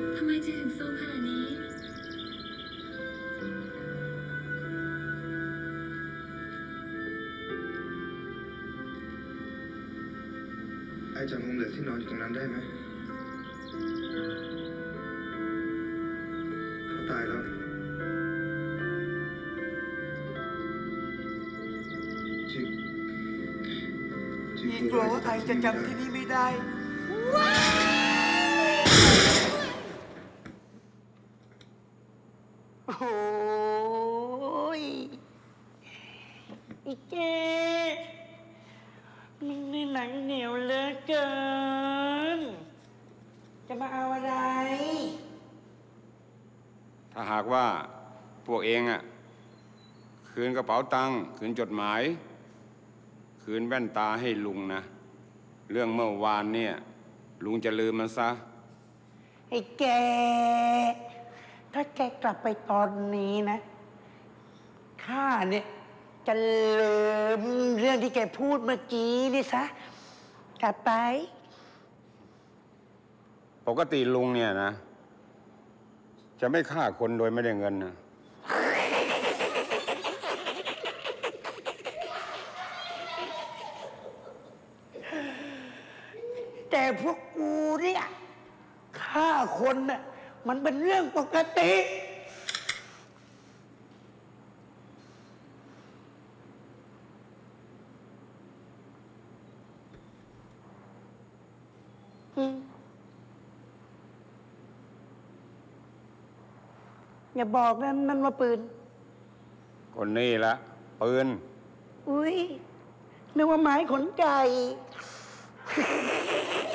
ทำไมจีถึงโซมขนาดนี้ไอจำมุมเหลือที่นอนอยู่ตรงนั้นได้ไหมเขาตายแล้วจีกลัวว่าไอจะจำที่นี่ไม่ได้โอ้ยอีเจมึงนี่หนังเหนียวเหลือเกินจะมาเอาอะไรถ้าหากว่าพวกเองอ่ะคืนกระเป๋าตังค์คืนจดหมายคืนแว่นตาให้ลุงนะเรื่องเมื่อวานเนี่ยลุงจะลืมมันซะไอ้แกถ้าแกกลับไปตอนนี้นะข้าเนี่ยจะลืมเรื่องที่แกพูดเมื่อกี้นี่ซะกลับไปปกติลุงเนี่ยนะจะไม่ฆ่าคนโดยไม่ได้เงินนะแต่พวกกูเนี่ยฆ่าคนน่ะมันเป็นเรื่องปกติอย่าบอกนะนั่นว่าปืนคนนี้ละปืนอุ้ยนึกว่าไม้ขนไก่